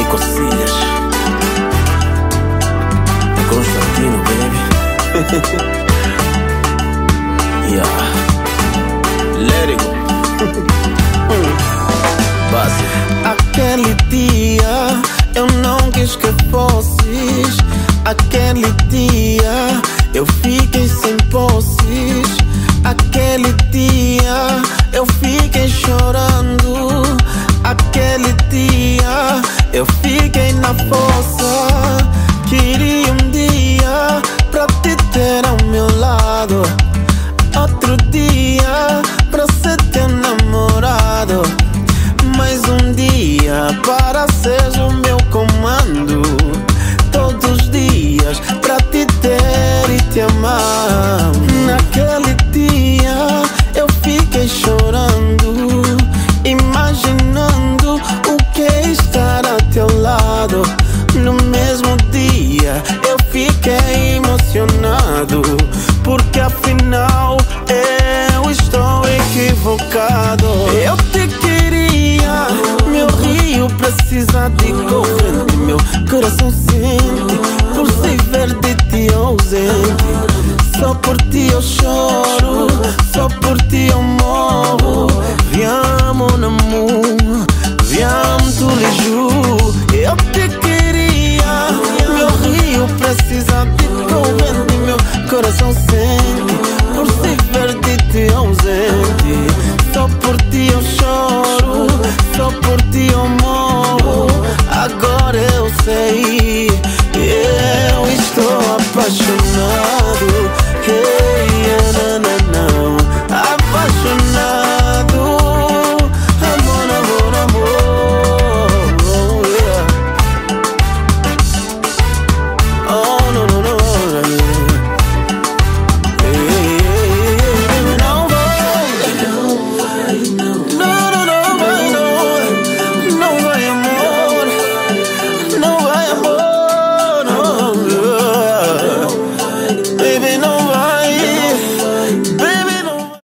Cocilhas. É Constantino, baby. Yeah. Let it go. Base. Aquele dia eu não quis que fosses. Aquele dia eu fiquei sem posses. Aquele dia eu fiquei chorando. Aquele dia eu fiquei na fossa. Queria um dia pra te ter ao meu lado, outro dia pra ser teu namorado, mais um dia para seres o meu comando. Todos os dias pra te ter e te amar. Naquele dia eu fiquei chorando, imaginando o que é estar ao teu lado. No mesmo dia eu fiquei emocionado, porque afinal eu estou equivocado. Eu te queria, meu rio precisa de corrente. Meu coração sente por se ver de ti ausente. Só por ti eu choro, só por ti eu morro.